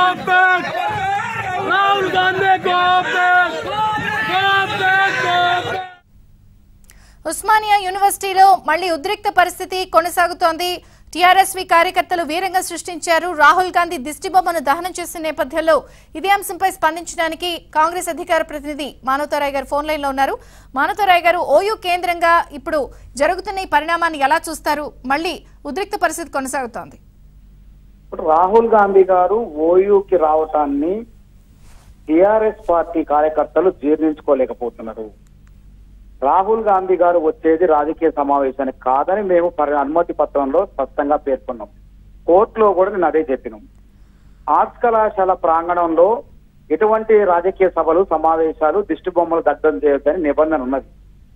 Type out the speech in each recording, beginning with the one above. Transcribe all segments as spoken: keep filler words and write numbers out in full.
రాహుల్ గాంధీ ఉస్మానియా యూనివర్సిటీలో మళ్లీ ఉద్రిక్త పరిస్థితి కొనసాగుతోంది. టీఆర్ఎస్వి కార్యకర్తలు వీరంగం సృష్టించారు. రాహుల్ గాంధీ దిష్టిబొమ్మను దహనం చేసిన నేపథ్యంలో ఇదే అంశంపై స్పందించడానికి కాంగ్రెస్ అధికార ప్రతినిధి మానవతారాయ్ గారు ఫోన్ లైన్ లో ఉన్నారు. మానవతారాయ్ గారు, ఓయూ కేంద్రంగా ఇప్పుడు జరుగుతున్న ఈ పరిణామాన్ని ఎలా చూస్తారు? మళ్లీ ఉద్రిక్త పరిస్థితి కొనసాగుతోంది. రాహుల్ గాంధీ గారు ఓయూకి రావటాన్ని టిఆర్ఎస్ పార్టీ కార్యకర్తలు జీర్ణించుకోలేకపోతున్నారు. రాహుల్ గాంధీ గారు వచ్చేది రాజకీయ సమావేశానికి కాదని మేము అనుమతి పత్రంలో స్పష్టంగా పేర్కొన్నాం. కోర్టులో కూడా నేను అదే చెప్పినాం. ఆర్ట్స్ కళాశాల ప్రాంగణంలో ఎటువంటి రాజకీయ సభలు సమావేశాలు దిష్టి బొమ్మలు దగ్ధం చేయొద్దని నిబంధన ఉన్నది.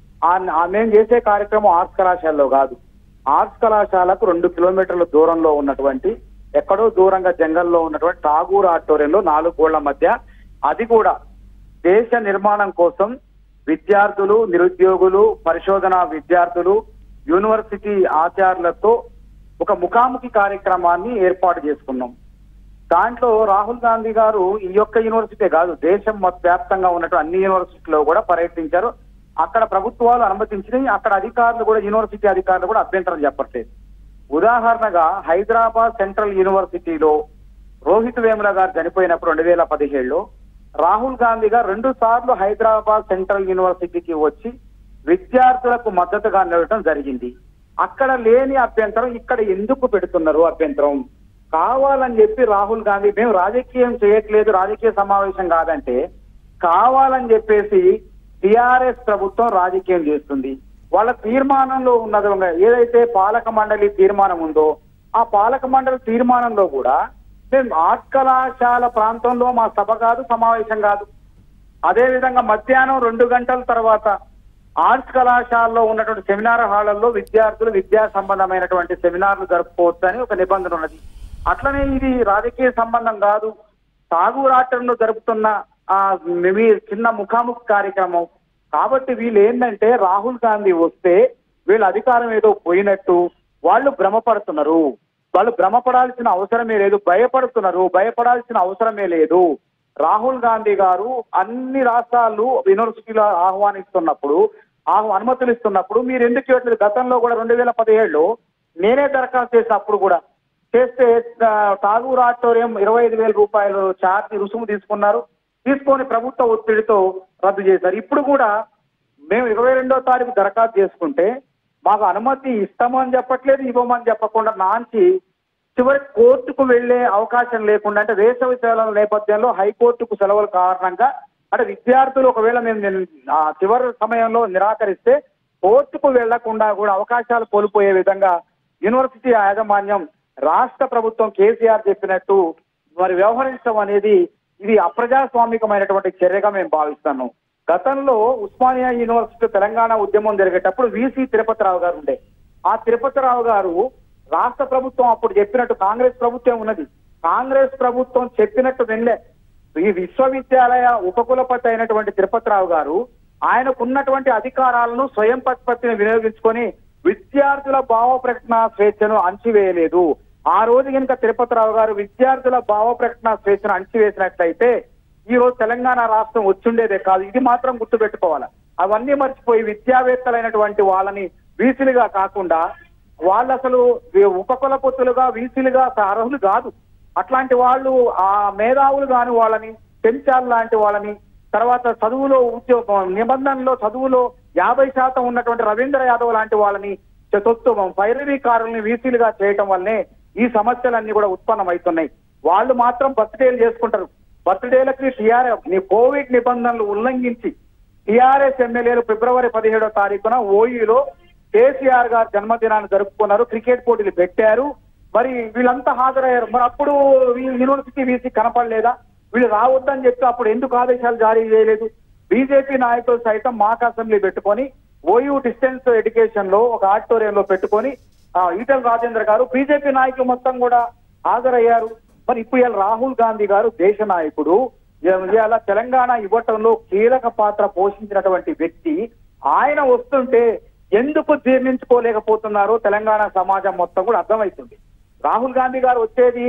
మేము చేసే కార్యక్రమం ఆర్ట్స్ కళాశాలలో కాదు. ఆర్ట్స్ కళాశాలకు రెండు కిలోమీటర్ల దూరంలో ఉన్నటువంటి ఎక్కడో దూరంగా జంగల్లో ఉన్నటువంటి ఠాగూర్ ఆడిటోరియంలో నాలుగు గోళ్ల మధ్య, అది కూడా దేశ నిర్మాణం కోసం విద్యార్థులు, నిరుద్యోగులు, పరిశోధన విద్యార్థులు, యూనివర్సిటీ ఆచార్యులతో ఒక ముఖాముఖి కార్యక్రమాన్ని ఏర్పాటు చేసుకున్నాం. దాంట్లో రాహుల్ గాంధీ గారు ఈ యొక్క యూనివర్సిటీ కాదు, దేశం వ్యాప్తంగా ఉన్నటువంటి అన్ని యూనివర్సిటీలో కూడా పర్యటించారు. అక్కడ ప్రభుత్వాలు అనుమతించినాయి. అక్కడ అధికారులు కూడా, యూనివర్సిటీ అధికారులు కూడా అభ్యంతరం చెప్పట్లేదు. ఉదాహరణగా హైదరాబాద్ సెంట్రల్ యూనివర్సిటీలో రోహిత్ వేముల గారు చనిపోయినప్పుడు రెండు వేల పదిహేడులో రాహుల్ గాంధీ గారు రెండు సార్లు హైదరాబాద్ సెంట్రల్ యూనివర్సిటీకి వచ్చి విద్యార్థులకు మద్దతుగా నిలవడం జరిగింది. అక్కడ లేని అభ్యంతరం ఇక్కడ ఎందుకు పెడుతున్నారు? అభ్యంతరం కావాలని చెప్పి రాహుల్ గాంధీ, మేము రాజకీయం చేయట్లేదు, రాజకీయ సమావేశం కాదంటే కావాలని చెప్పేసి టిఆర్ఎస్ ప్రభుత్వం రాజకీయం చేస్తుంది. వాళ్ళ తీర్మానంలో ఉన్నది ఏదైతే పాలక మండలి తీర్మానం ఉందో ఆ పాలక మండలి తీర్మానంలో కూడా మేము ఆర్ట్స్ కళాశాల ప్రాంతంలో మా సభ కాదు, సమావేశం కాదు. అదే విధంగా మధ్యాహ్నం రెండు గంటల తర్వాత ఆర్ట్స్ కళాశాలలో ఉన్నటువంటి సెమినార్ హాళ్లలో విద్యార్థులు విద్యా సంబంధమైనటువంటి సెమినార్లు జరుపుకోవచ్చు అని ఒక నిబంధన ఉన్నది. అట్లనే ఇది రాజకీయ సంబంధం కాదు, ఠాగూర్ ఆటంలో జరుపుతున్న ఆ చిన్న ముఖాముఖి కార్యక్రమం. కాబట్టి వీళ్ళు ఏంటంటే రాహుల్ గాంధీ వస్తే వీళ్ళ అధికారం ఏదో పోయినట్టు వాళ్ళు భ్రమపడుతున్నారు. వాళ్ళు భ్రమపడాల్సిన అవసరమే లేదు, భయపడుతున్నారు. భయపడాల్సిన అవసరమే లేదు. రాహుల్ గాంధీ గారు అన్ని రాష్ట్రాలు యూనివర్సిటీలో ఆహ్వానిస్తున్నప్పుడు, ఆహ్ అనుమతులు ఇస్తున్నప్పుడు మీరు ఎందుకు ఇవ్వట్లేదు? గతంలో కూడా రెండు వేల పదిహేడులో నేనే దరఖాస్తు చేసినప్పుడు కూడా చేస్తే ఠాగూర్ ఆడిటోరియం ఇరవై ఐదు వేల రూపాయలు ఛార్జ్ రుసుము తీసుకున్నారు. తీసుకొని ప్రభుత్వ ఒత్తిడితో రద్దు చేశారు. ఇప్పుడు కూడా మేము ఇరవై రెండో తారీఖు దరఖాస్తు చేసుకుంటే మాకు అనుమతి ఇస్తామని చెప్పట్లేదు, ఇవ్వమని చెప్పకుండా నాంచి చివరికి కోర్టుకు వెళ్లే అవకాశం లేకుండా, అంటే వేసవి సెలవుల నేపథ్యంలో హైకోర్టుకు సెలవుల కారణంగా అంటే విద్యార్థులు ఒకవేళ మేము ఆ చివరి సమయంలో నిరాకరిస్తే కోర్టుకు వెళ్లకుండా కూడా అవకాశాలు కోల్పోయే విధంగా యూనివర్సిటీ యాజమాన్యం రాష్ట్ర ప్రభుత్వం కేసీఆర్ చెప్పినట్టు మరి వ్యవహరించడం అనేది ఇది అప్రజాస్వామికమైనటువంటి చర్యగా మేము భావిస్తాను. గతంలో ఉస్మానియా యూనివర్సిటీ తెలంగాణ ఉద్యమం జరిగేటప్పుడు వీసీ తిరుపతిరావు గారు ఉండే. ఆ తిరుపతిరావు గారు రాష్ట్ర ప్రభుత్వం అప్పుడు చెప్పినట్టు, కాంగ్రెస్ ప్రభుత్వం ఉన్నది, కాంగ్రెస్ ప్రభుత్వం చెప్పినట్టు వెళ్ళే ఈ విశ్వవిద్యాలయ ఉపకులపతి అయినటువంటి తిరుపతిరావు గారు ఆయనకున్నటువంటి అధికారాలను స్వయం ప్రతిపత్తిని వినియోగించుకొని విద్యార్థుల భావ ప్రకటన స్వేచ్ఛను అణచివేయలేదు. ఆ రోజు కనుక తిరుపతిరావు గారు విద్యార్థుల భావ ప్రకటన స్వేచ్ఛను అణచివేసినట్లయితే ఈ రోజు తెలంగాణ రాష్ట్రం వచ్చుండేదే కాదు. ఇది మాత్రం గుర్తుపెట్టుకోవాలి. అవన్నీ మర్చిపోయి విద్యావేత్తలైనటువంటి వాళ్ళని వీసీలుగా కాకుండా వాళ్ళు అసలు ఉపకులపతులుగా వీసీలుగా అర్హులు కాదు. అట్లాంటి వాళ్ళు ఆ మేధావులు కాని వాళ్ళని, పెంచాల్ లాంటి వాళ్ళని, తర్వాత చదువులో ఉద్యోగ నిబంధనలో చదువులో యాభై శాతం ఉన్నటువంటి రవీంద్ర యాదవ్ లాంటి వాళ్ళని చతుత్వం పైరవీకారుల్ని వీసీలుగా చేయటం వల్లనే ఈ సమస్యలన్నీ కూడా ఉత్పన్నమవుతున్నాయి. వాళ్ళు మాత్రం బర్త్డేలు చేసుకుంటారు. బర్త్డేలకి టీఆర్ఎస్ కోవిడ్ నిబంధనలు ఉల్లంఘించి టీఆర్ఎస్ ఎమ్మెల్యేలు ఫిబ్రవరి పదిహేడో తారీఖున ఓయూలో కేసీఆర్ గారు జన్మదినాన్ని జరుపుకున్నారు, క్రికెట్ పోటీలు పెట్టారు. మరి వీళ్ళంతా హాజరయ్యారు. మరి అప్పుడు యూనివర్సిటీ వీసీ కనపడలేదా? వీళ్ళు రావద్దని చెప్పి అప్పుడు ఎందుకు ఆదేశాలు జారీ చేయలేదు? బీజేపీ నాయకులు సైతం మాక్ అసెంబ్లీ పెట్టుకొని ఓయూ డిస్టెన్స్ ఎడ్యుకేషన్ లో ఒక ఆడిటోరియంలో పెట్టుకొని ఈటల రాజేంద్ర గారు బీజేపీ నాయకులు మొత్తం కూడా హాజరయ్యారు. మరి ఇప్పుడు ఇలా రాహుల్ గాంధీ గారు దేశ నాయకుడు, ఇలా తెలంగాణ ఇవ్వటంలో కీలక పాత్ర పోషించినటువంటి వ్యక్తి, ఆయన వస్తుంటే ఎందుకు జీర్ణించుకోలేకపోతున్నారో తెలంగాణ సమాజం మొత్తం కూడా అర్థమవుతుంది. రాహుల్ గాంధీ గారు వచ్చేది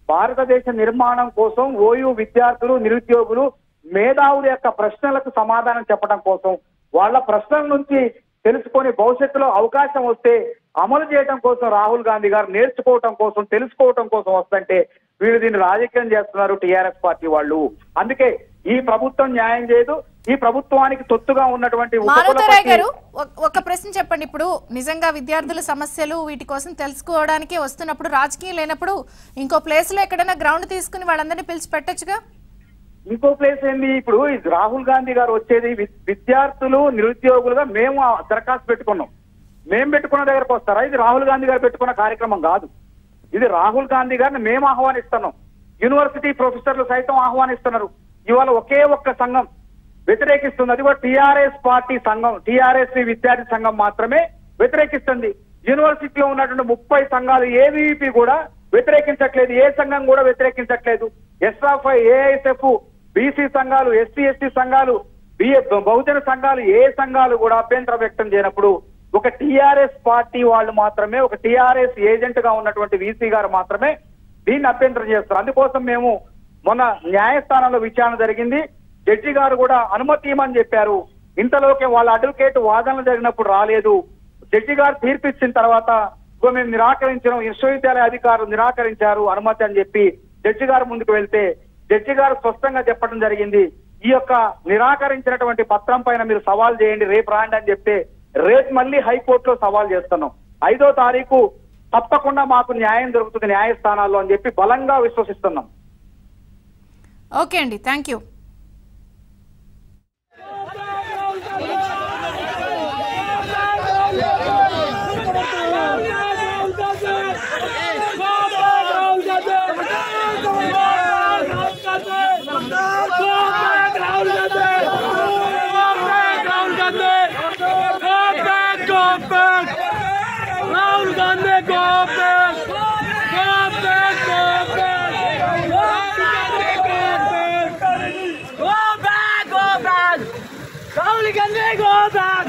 భారతదేశ నిర్మాణం కోసం ఓయూ విద్యార్థులు నిరుద్యోగులు మేధావుల యొక్క ప్రశ్నలకు సమాధానం చెప్పడం కోసం వాళ్ళ ప్రశ్నల నుంచి తెలుసుకొని భవిష్యత్తులో అవకాశం వస్తే అమలు చేయడం కోసం రాహుల్ గాంధీ గారు నేర్చుకోవటం కోసం తెలుసుకోవటం కోసం వస్తుంటే వీళ్ళు దీన్ని రాజకీయం చేస్తున్నారు టీఆర్ఎస్ పార్టీ వాళ్ళు. అందుకే ఈ ప్రభుత్వం న్యాయం చేయదు. ఈ ప్రభుత్వానికి తొత్తుగా ఉన్నటువంటి మారుతరాయ్ గారు ఒక ప్రశ్న చెప్పండి. ఇప్పుడు నిజంగా విద్యార్థుల సమస్యలు వీటి కోసం తెలుసుకోవడానికి వస్తున్నప్పుడు రాజకీయం లేనప్పుడు ఇంకో ప్లేస్ లో ఎక్కడైనా గ్రౌండ్ తీసుకుని వాళ్ళందరినీ పిలిచి పెట్టొచ్చుగా. ఇంకో ప్లేస్ ఏంది? ఇప్పుడు రాహుల్ గాంధీ గారు వచ్చేది విద్యార్థులు నిరుద్యోగులుగా మేము దరఖాస్తు పెట్టుకున్నాం. మేము పెట్టుకున్న దగ్గరకు వస్తారా? ఇది రాహుల్ గాంధీ గారు పెట్టుకున్న కార్యక్రమం కాదు. ఇది రాహుల్ గాంధీ గారిని మేము ఆహ్వానిస్తున్నాం. యూనివర్సిటీ ప్రొఫెసర్లు సైతం ఆహ్వానిస్తున్నారు. ఇవాళ ఒకే ఒక్క సంఘం వ్యతిరేకిస్తుంది. అది కూడా టీఆర్ఎస్ పార్టీ సంఘం, టీఆర్ఎస్ విద్యార్థి సంఘం మాత్రమే వ్యతిరేకిస్తుంది. యూనివర్సిటీలో ఉన్నటువంటి ముప్పై సంఘాలు ఏవీపీ కూడా వ్యతిరేకించట్లేదు. ఏ సంఘం కూడా వ్యతిరేకించట్లేదు. ఎస్ఆఫ్ఐ, ఏఐఎస్ఎఫ్, బీసీ సంఘాలు, ఎస్సీ ఎస్టీ సంఘాలు, బిఏ బహుజన సంఘాలు, ఏ సంఘాలు కూడా అభ్యంతరం వ్యక్తం చేయనప్పుడు ఒక టీఆర్ఎస్ పార్టీ వాళ్ళు మాత్రమే, ఒక టీఆర్ఎస్ ఏజెంట్ గా ఉన్నటువంటి వీసీ గారు మాత్రమే దీన్ని అభ్యంతరం చేస్తారు. అందుకోసం మేము మొన్న న్యాయస్థానంలో విచారణ జరిగింది. జడ్జి గారు కూడా అనుమతి ఇవ్వమని చెప్పారు. ఇంతలోకే వాళ్ళ అడ్వకేట్ వాదనలు జరిగినప్పుడు రాలేదు. జడ్జి గారు తీర్పిచ్చిన తర్వాత మేము నిరాకరించడం, విశ్వవిద్యాలయ అధికారులు నిరాకరించారు అనుమతి అని చెప్పి జడ్జి గారు ముందుకు వెళ్తే జడ్జి గారు స్పష్టంగా చెప్పడం జరిగింది, ఈ యొక్క నిరాకరించినటువంటి పత్రం పైన మీరు సవాల్ చేయండి, రేపు రాండి అని చెప్తే రేపు మళ్ళీ హైకోర్టులో సవాల్ చేస్తున్నాం. ఐదో తారీఖు తప్పకుండా మాకు న్యాయం దొరుకుతుంది న్యాయస్థానాల్లో అని చెప్పి బలంగా విశ్వసిస్తున్నాం. ఓకే అండి, thank you. Rahul Gandhi, go back! Go back, go back! Go back, go back! Rahul Gandhi, go back!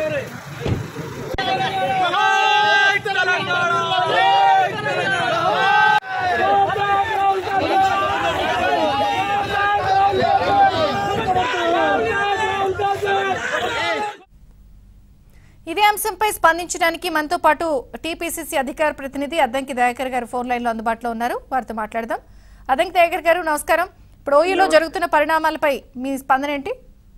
ఇదే అంశంపై స్పందించడానికి మనతో పాటు టీపీసీసీ అధికార ప్రతినిధి అద్దంకి దయాకర్ గారు ఫోన్ లైన్ లో అందుబాటులో ఉన్నారు. వారితో మాట్లాడదాం. అద్దంకి దయాకర్ గారు నమస్కారం. ఇప్పుడు ఓయూలో జరుగుతున్న పరిణామాలపై మీ స్పందన ఏంటి?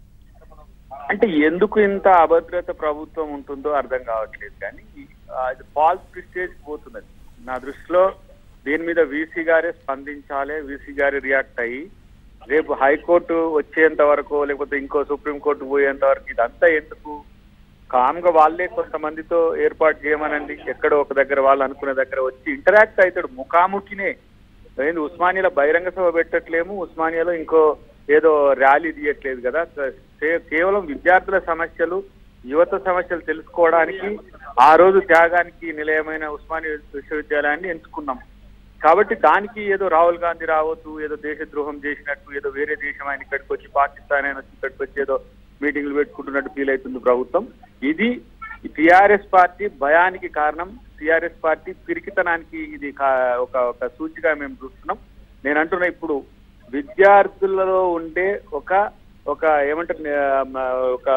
అంటే ఎందుకు ఇంత అభద్రత ప్రభుత్వం ఉంటుందో అర్థం కావట్లేదు, కానీ అది ఫాల్స్ ప్రిస్టేజ్ పోతున్నది. నా దృష్టిలో దీని మీద వీసీ గారే స్పందించాలి. వీసీ గారి రియాక్ట్ అయ్యి రేపు హైకోర్టు వచ్చేంత వరకు లేకపోతే ఇంకో సుప్రీంకోర్టు పోయేంత వరకు ఇదంతా ఎందుకు, కామ్గా వాళ్ళే కొంతమందితో ఏర్పాటు చేయమనండి. ఎక్కడో ఒక దగ్గర వాళ్ళు అనుకునే దగ్గర వచ్చి ఇంటరాక్ట్ అవుతాడు. ముఖాముఖినే ఏంది, ఉస్మానియాలో బహిరంగ సభ పెట్టట్లేము, ఉస్మానియాలో ఇంకో ఏదో ర్యాలీ తీయట్లేదు కదా. కేవలం విద్యార్థుల సమస్యలు, యువత సమస్యలు తెలుసుకోవడానికి ఆ రోజు త్యాగానికి నిలయమైన ఉస్మానియా విశ్వవిద్యాలయాన్ని ఎంచుకున్నాం. కాబట్టి దానికి ఏదో రాహుల్ గాంధీ రావద్దు, ఏదో దేశద్రోహం చేసినట్టు, ఏదో వేరే దేశం ఆయన ఇక్కడికి వచ్చి పాకిస్తాన్ ఆయన వచ్చి ఇక్కడికి వచ్చి ఏదో మీటింగ్లు పెట్టుకుంటున్నట్టు ఫీల్ అవుతుంది ప్రభుత్వం. ఇది టిఆర్ఎస్ పార్టీ భయానికి కారణం, టిఆర్ఎస్ పార్టీ పిరికితనానికి ఇది ఒక ఒక సూచిగా మేము చూస్తున్నాం. నేను అంటున్నా, ఇప్పుడు విద్యార్థులలో ఉండే ఒక ఒక ఏమంటారు ఒక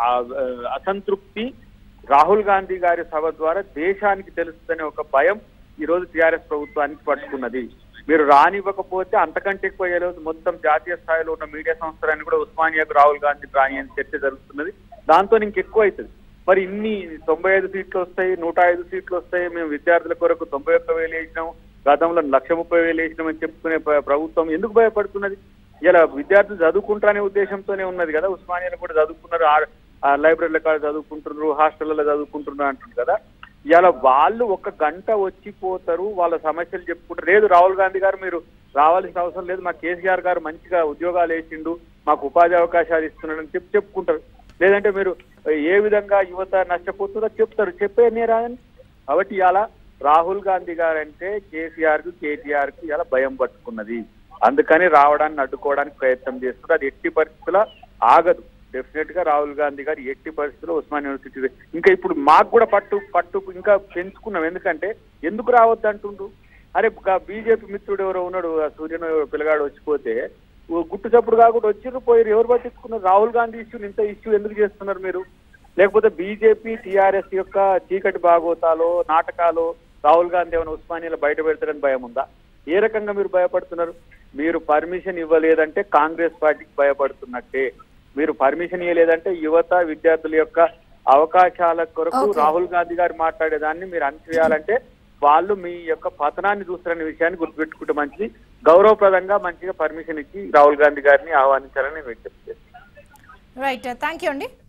అసంతృప్తి రాహుల్ గాంధీ గారి సభ ద్వారా దేశానికి తెలుస్తుందనే ఒక భయం ఈ రోజు టిఆర్ఎస్ ప్రభుత్వానికి పట్టుకున్నది. మీరు రానివ్వకపోతే అంతకంటే ఎక్కువ ఏ రోజు మొత్తం జాతీయ స్థాయిలో ఉన్న మీడియా సంస్థలన్నీ కూడా ఉస్మానియాకు రాహుల్ గాంధీ రాని అని చర్చ జరుగుతున్నది. దాంతో ఇంకెక్కువ అవుతుంది. మరి ఇన్ని తొంభై ఐదు సీట్లు వస్తాయి, నూట ఐదు సీట్లు వస్తాయి, మేము విద్యార్థుల కొరకు తొంభై ఒక్క వేలు వేసినాం, గతంలో లక్ష ముప్పై వేలు వేసినామని చెప్పుకునే ప్రభుత్వం ఎందుకు భయపడుతున్నది? ఇలా విద్యార్థులు చదువుకుంటారనే ఉద్దేశంతోనే ఉన్నది కదా. ఉస్మానియాలో కూడా చదువుకున్నారు, లైబ్రరీల కాడ చదువుకుంటున్నారు, హాస్టళ్లలో చదువుకుంటున్నారు అంటున్నారు కదా. ఇలా వాళ్ళు ఒక గంట వచ్చిపోతారు, వాళ్ళ సమస్యలు చెప్పుకుంటారు. లేదు రాహుల్ గాంధీ గారు మీరు రావాల్సిన అవసరం లేదు, మా కేసీఆర్ గారు మంచిగా ఉద్యోగాలు వేసిండు, మాకు ఉపాధి అవకాశాలు ఇస్తున్నాడు అని చెప్పి చెప్పుకుంటారు. లేదంటే మీరు ఏ విధంగా యువత నష్టపోతుందో చెప్తారు, చెప్పే రాదని. కాబట్టి ఇలా రాహుల్ గాంధీ గారు అంటే కేసీఆర్ కు కేటీఆర్ కు ఇలా భయం పట్టుకున్నది. అందుకని రావడాన్ని అడ్డుకోవడానికి ప్రయత్నం చేస్తున్నారు. అది ఎట్టి పరిస్థితుల్లో ఆగదు. డెఫినెట్ గా రాహుల్ గాంధీ గారు ఎట్టి పరిస్థితుల్లో ఉస్మానియా యూనివర్సిటీ ఇంకా ఇప్పుడు మాకు కూడా పట్టు పట్టు ఇంకా పెంచుకున్నాం. ఎందుకంటే ఎందుకు రావద్దు అంటుండ్రు? అరే బీజేపీ మిత్రుడు ఎవరో ఉన్నాడు, సూర్యను పిల్లగాడు వచ్చిపోతే గుట్టు చప్పుడు కాకుండా వచ్చిర్రు పోయారు, ఎవరు పట్టించుకున్నారు? రాహుల్ గాంధీ ఇష్యూని ఇంత ఇష్యూ ఎందుకు చేస్తున్నారు మీరు? లేకపోతే బీజేపీ టీఆర్ఎస్ యొక్క చీకటి బాగోతాలో నాటకాలు రాహుల్ గాంధీ ఏమైనా ఉస్మానియాలో బయట పెడతారని భయం ఉందా? ఏ రకంగా మీరు భయపడుతున్నారు? మీరు పర్మిషన్ ఇవ్వలేదంటే కాంగ్రెస్ పార్టీకి భయపడుతున్నట్టే. మీరు పర్మిషన్ ఇవ్వలేదంటే యువత విద్యార్థుల యొక్క అవకాశాల కొరకు రాహుల్ గాంధీ గారు మాట్లాడేదాన్ని మీరు అణచివేయాలంటే వాళ్ళు మీ యొక్క పతనాన్ని చూస్తున్న విషయాన్ని గుర్తుపెట్టుకుంటే మంచిది. గౌరవప్రదంగా మంచిగా పర్మిషన్ ఇచ్చి రాహుల్ గాంధీ గారిని ఆహ్వానించాలని నేను విజ్ఞప్తి చేస్తాను. రైట్, థ్యాంక్ యూ అండి.